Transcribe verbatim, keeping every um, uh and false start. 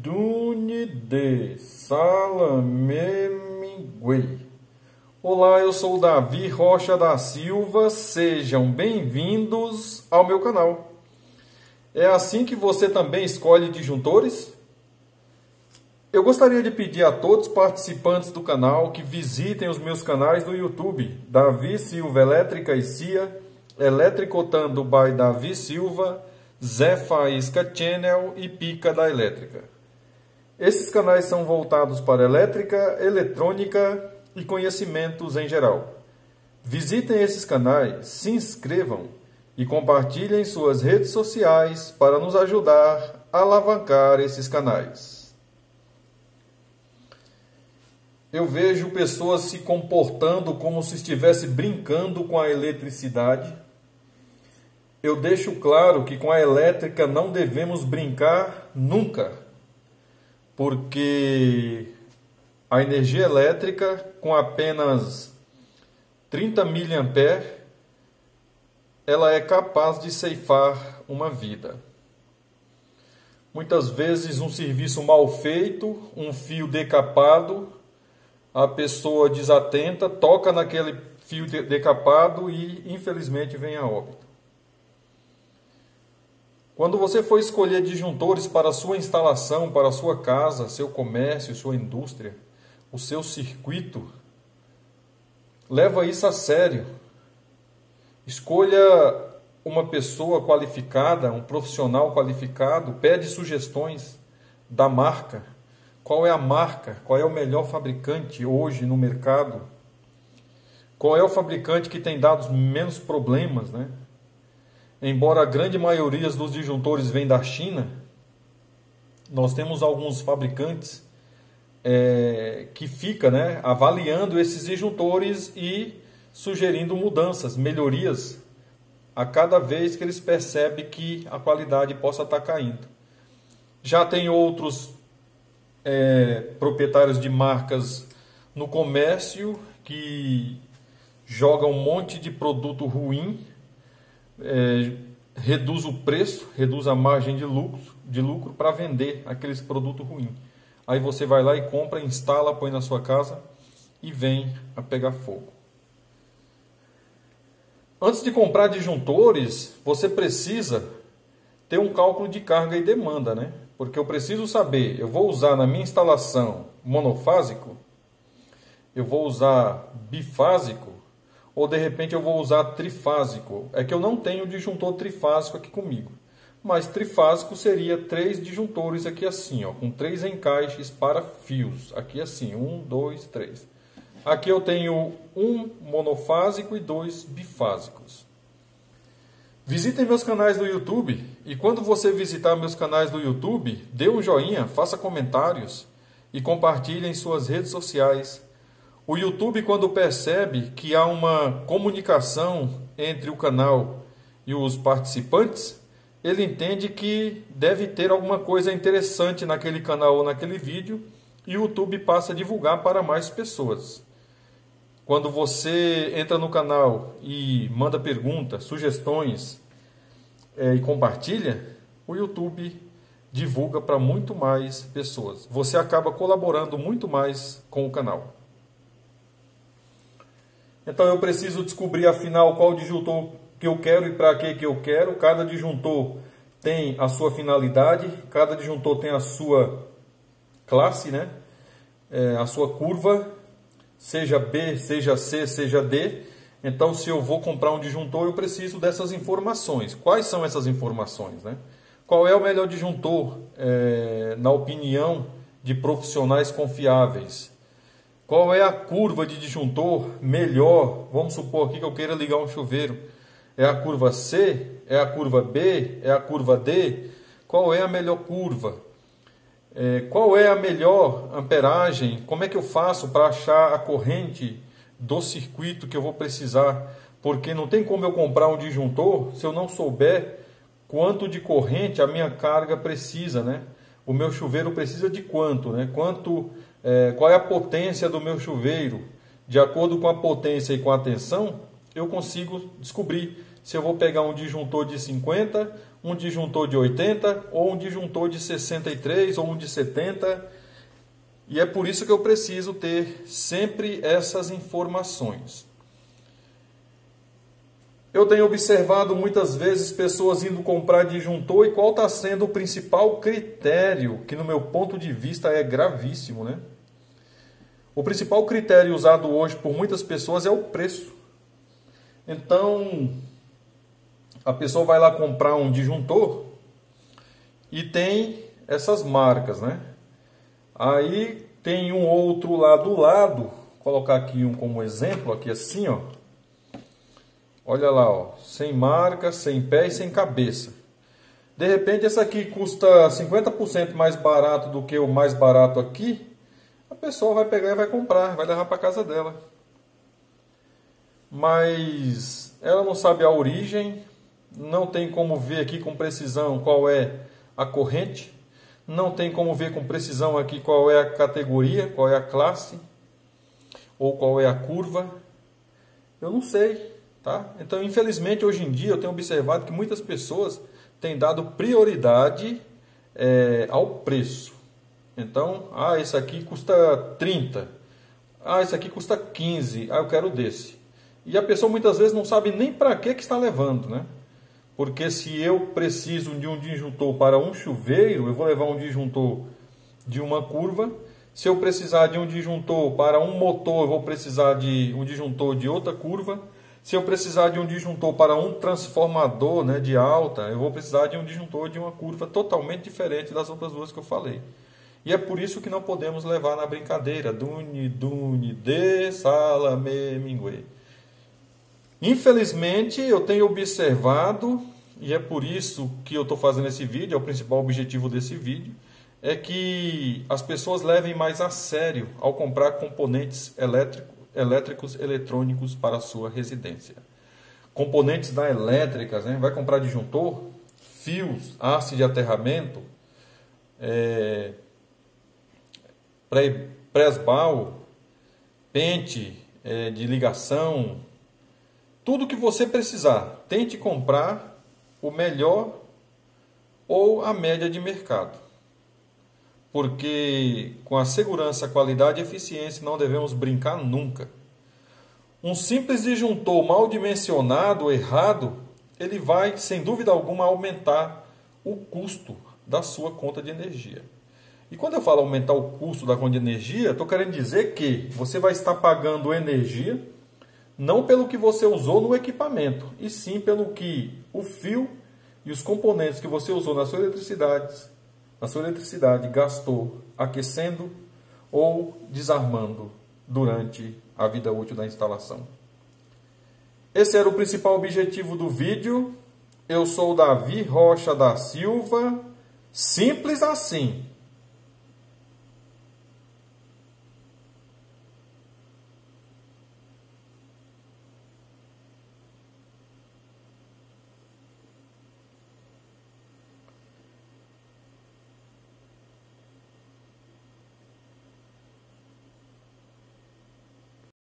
Dune de Salameminguei. Olá, eu sou o Davi Rocha da Silva, sejam bem-vindos ao meu canal. É assim que você também escolhe disjuntores? Eu gostaria de pedir a todos os participantes do canal que visitem os meus canais do YouTube, Davi Silva Elétrica e C I A, Eletricotando by Davi Silva, Zé Faísca Channel e Pica da Elétrica. Esses canais são voltados para elétrica, eletrônica e conhecimentos em geral. Visitem esses canais, se inscrevam e compartilhem suas redes sociais para nos ajudar a alavancar esses canais. Eu vejo pessoas se comportando como se estivesse brincando com a eletricidade. Eu deixo claro que com a elétrica não devemos brincar nunca, porque a energia elétrica com apenas trinta miliamperes ela é capaz de ceifar uma vida. Muitas vezes um serviço mal feito, um fio decapado, a pessoa desatenta, toca naquele fio decapado e infelizmente vem a óbito. Quando você for escolher disjuntores para a sua instalação, para a sua casa, seu comércio, sua indústria, o seu circuito, leva isso a sério. Escolha uma pessoa qualificada, um profissional qualificado, pede sugestões da marca. Qual é a marca? Qual é o melhor fabricante hoje no mercado? Qual é o fabricante que tem dado menos problemas, né? Embora a grande maioria dos disjuntores vem da China, nós temos alguns fabricantes é, que ficam, né, avaliando esses disjuntores e sugerindo mudanças, melhorias, a cada vez que eles percebem que a qualidade possa estar caindo. Já tem outros é, proprietários de marcas no comércio que jogam um monte de produto ruim, É, reduz o preço, reduz a margem de lucro, de lucro para vender aqueles produtos ruins. Aí você vai lá e compra, instala, põe na sua casa e vem a pegar fogo. Antes de comprar disjuntores, você precisa ter um cálculo de carga e demanda, né? Porque eu preciso saber, eu vou usar na minha instalação monofásico, eu vou usar bifásico, ou de repente eu vou usar trifásico. É que eu não tenho disjuntor trifásico aqui comigo. Mas trifásico seria três disjuntores aqui assim, ó, com três encaixes para fios. Aqui assim, um, dois, três. Aqui eu tenho um monofásico e dois bifásicos. Visitem meus canais do YouTube. E quando você visitar meus canais do YouTube, dê um joinha, faça comentários e compartilhe em suas redes sociais. O YouTube, quando percebe que há uma comunicação entre o canal e os participantes, ele entende que deve ter alguma coisa interessante naquele canal ou naquele vídeo e o YouTube passa a divulgar para mais pessoas. Quando você entra no canal e manda perguntas, sugestões é, e compartilha, o YouTube divulga para muito mais pessoas. Você acaba colaborando muito mais com o canal. Então eu preciso descobrir afinal qual disjuntor que eu quero e para que que eu quero. Cada disjuntor tem a sua finalidade, cada disjuntor tem a sua classe, né? É, a sua curva, seja B, seja C, seja D. Então se eu vou comprar um disjuntor, eu preciso dessas informações. Quais são essas informações, né? Qual é o melhor disjuntor, é, na opinião de profissionais confiáveis? Qual é a curva de disjuntor melhor? Vamos supor aqui que eu queira ligar um chuveiro. É a curva C? É a curva B? É a curva D? Qual é a melhor curva? É, qual é a melhor amperagem? Como é que eu faço para achar a corrente do circuito que eu vou precisar? Porque não tem como eu comprar um disjuntor se eu não souber quanto de corrente a minha carga precisa, né? O meu chuveiro precisa de quanto, né? Quanto... É, qual é a potência do meu chuveiro? De acordo com a potência e com a tensão, eu consigo descobrir se eu vou pegar um disjuntor de cinquenta, um disjuntor de oitenta, ou um disjuntor de sessenta e três, ou um de setenta. E é por isso que eu preciso ter sempre essas informações. Eu tenho observado muitas vezes pessoas indo comprar disjuntor, e qual está sendo o principal critério, que no meu ponto de vista é gravíssimo, né? O principal critério usado hoje por muitas pessoas é o preço. Então, a pessoa vai lá comprar um disjuntor e tem essas marcas, né? Aí tem um outro lá do lado, vou colocar aqui um como exemplo, aqui assim, ó. Olha lá, ó, sem marca, sem pé e sem cabeça. De repente, esse aqui custa cinquenta por cento mais barato do que o mais barato aqui. A pessoa vai pegar e vai comprar, vai levar para casa dela. Mas ela não sabe a origem, não tem como ver aqui com precisão qual é a corrente, não tem como ver com precisão aqui qual é a categoria, qual é a classe, ou qual é a curva. Eu não sei, tá? Então, infelizmente, hoje em dia eu tenho observado que muitas pessoas têm dado prioridade é, ao preço. Então, ah, esse aqui custa trinta, ah, esse aqui custa quinze, ah, eu quero desse. E a pessoa muitas vezes não sabe nem para que que está levando, né? Porque se eu preciso de um disjuntor para um chuveiro, eu vou levar um disjuntor de uma curva. Se eu precisar de um disjuntor para um motor, eu vou precisar de um disjuntor de outra curva. Se eu precisar de um disjuntor para um transformador, né, de alta, eu vou precisar de um disjuntor de uma curva totalmente diferente das outras duas que eu falei. E é por isso que não podemos levar na brincadeira. Dune, dune, de, salame, mingue. Infelizmente, eu tenho observado, e é por isso que eu estou fazendo esse vídeo, é o principal objetivo desse vídeo, é que as pessoas levem mais a sério ao comprar componentes elétrico, elétricos, eletrônicos para a sua residência. Componentes da elétricas, né? Vai comprar disjuntor, fios, haste de aterramento, é, presbal, pente é, de ligação, tudo que você precisar. Tente comprar o melhor ou a média de mercado. Porque com a segurança, qualidade e eficiência não devemos brincar nunca. Um simples disjuntor mal dimensionado, errado, ele vai, sem dúvida alguma, aumentar o custo da sua conta de energia. E quando eu falo aumentar o custo da conta de energia, estou querendo dizer que você vai estar pagando energia não pelo que você usou no equipamento, e sim pelo que o fio e os componentes que você usou na sua eletricidade, na sua eletricidade gastou aquecendo ou desarmando durante a vida útil da instalação. Esse era o principal objetivo do vídeo. Eu sou o Davi Rocha da Silva. Simples assim.